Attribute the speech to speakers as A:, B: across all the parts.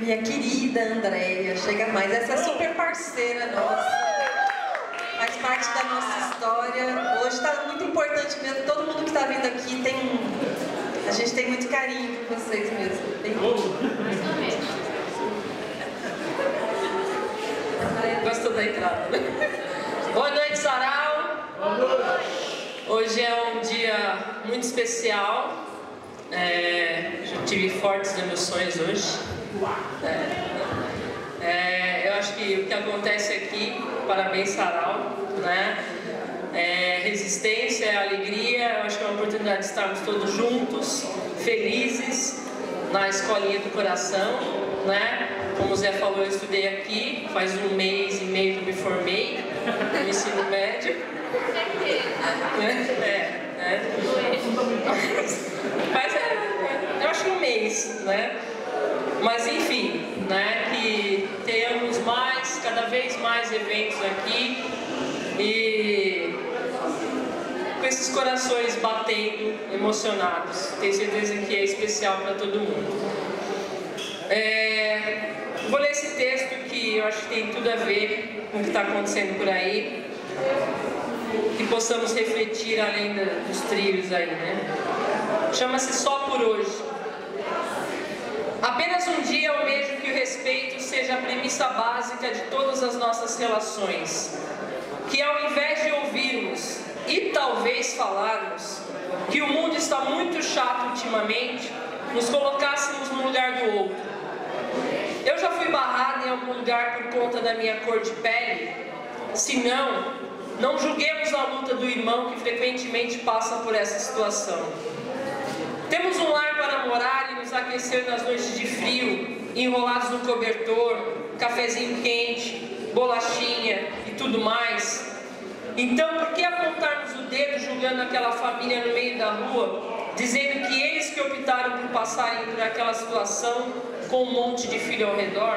A: minha querida Andréia, chega mais, essa é super parceira nossa, faz parte da nossa história. Hoje está muito importante mesmo, todo mundo que está vindo aqui a gente tem muito carinho por vocês mesmo. Bem gostou da entrada, né? Boa noite, Sarau.
B: Boa noite.
A: Hoje é um dia muito especial. Eu tive fortes emoções hoje. Eu acho que o que acontece aqui, parabéns, Sarau, né? Resistência, alegria. Eu acho que é uma oportunidade de estarmos todos juntos, felizes, na escolinha do coração, né? Como o Zé falou, eu estudei aqui, faz 1 mês e meio que eu me formei no ensino médio. Mas eu acho que 1 mês, né? Mas enfim, né? Que tenhamos cada vez mais eventos aqui e com esses corações batendo, emocionados. Tenho certeza que é especial para todo mundo. Vou ler esse texto que eu acho que tem tudo a ver com o que está acontecendo por aí, que possamos refletir além dos trilhos aí, né? Chama-se Só por Hoje. Apenas um dia almejo que o respeito seja a premissa básica de todas as nossas relações, que ao invés de ouvirmos e talvez falarmos que o mundo está muito chato ultimamente, nos colocássemos no lugar do outro. Eu já fui barrado em algum lugar por conta da minha cor de pele? Se não, não julguemos a luta do irmão que frequentemente passa por essa situação. Temos um lar para morar e nos aquecer nas noites de frio, enrolados no cobertor, cafezinho quente, bolachinha e tudo mais. Então, por que apontarmos o dedo julgando aquela família no meio da rua, dizendo que eles que optaram por passarem por aquela situação com um monte de filho ao redor?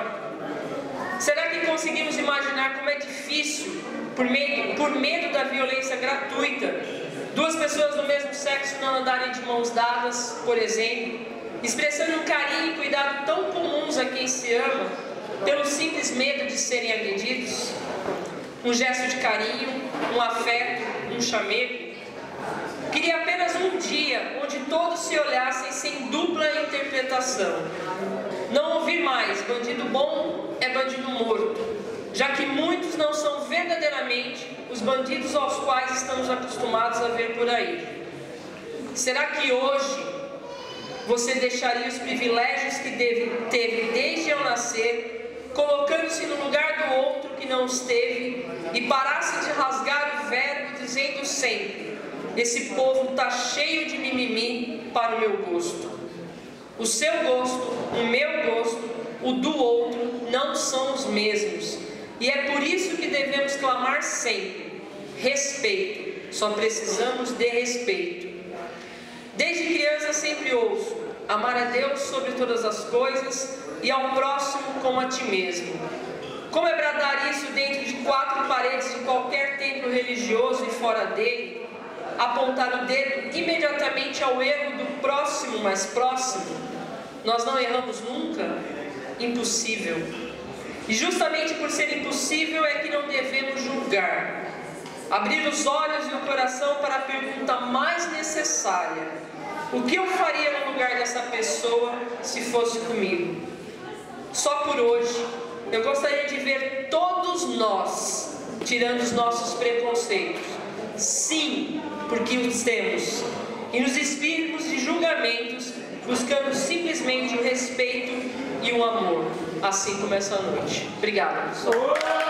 A: Será que conseguimos imaginar como é difícil, por medo da violência gratuita, 2 pessoas do mesmo sexo não andarem de mãos dadas, por exemplo, expressando um carinho e cuidado tão comuns a quem se ama, pelo simples medo de serem agredidos? Um gesto de carinho, um afeto, um chamego? Queria apenas um dia onde todos se olhassem sem dupla interpretação. Não ouvir mais, bandido bom é bandido morto, já que muitos não são verdadeiramente os bandidos aos quais estamos acostumados a ver por aí. Será que hoje você deixaria os privilégios que teve desde ao nascer, colocando-se no lugar do outro que não os teve, e parasse de rasgar o verbo dizendo sempre: esse povo está cheio de mimimi para o meu gosto? O seu gosto, o meu gosto, o do outro não são os mesmos. E é por isso que devemos clamar sempre: respeito. Só precisamos de respeito. Desde criança sempre ouço: amar a Deus sobre todas as coisas e ao próximo como a ti mesmo. Como é bradar isso dentro de 4 paredes de qualquer templo religioso e fora dele? Apontar o dedo imediatamente ao erro do próximo mais próximo? Nós não erramos nunca? Impossível. E justamente por ser impossível é que não devemos julgar. Abrir os olhos e o coração para a pergunta mais necessária: o que eu faria no lugar dessa pessoa se fosse comigo? Só por hoje, eu gostaria de ver todos nós tirando os nossos preconceitos. Sim, porque os temos. E nos despirmos de julgamentos, buscando simplesmente o respeito e o amor. Assim começa a noite. Obrigado, pessoal.